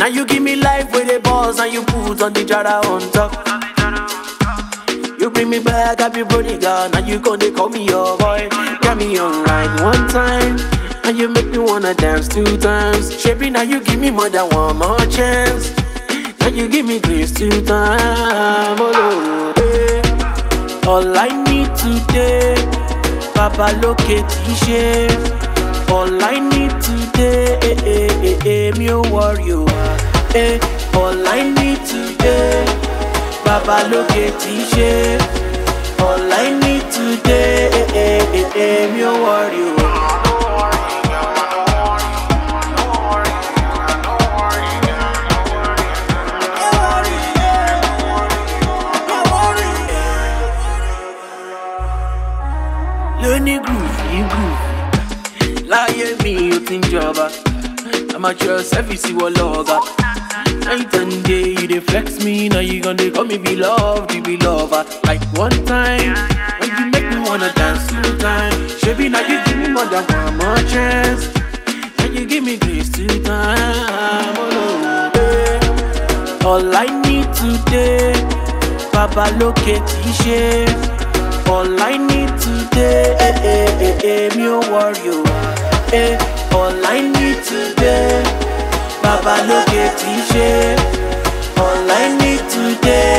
Now you give me life with the balls and you put on the jara on top. You bring me back, I be bodyguard. Now you gonna call me your boy. Got me on right one time, and you make me wanna dance 2 times. Shaping, now you give me more than one more chance. Now you give me grace 2 times. Oh, Lord, eh. All I need today, Papa look at t-shirt. All I need today, me a warrior. All I need today, Baba look at t-shirt. All I need today, me a warrior. Learning groove, you groove. Lie me, you think Java. I'm at your service, you a logger. Night and day, you dey flex me. Now you gonna call me beloved, you be lover. Like one time, when you make me wanna dance 2 times. Shabby, now you give me more than one more chance. Now you give me grace 2 times. Oh, no, eh. All I need today, Papa look at t-shirt. All I need today, me a warrior. All I need today, Baba look at t-shirt. All I need today.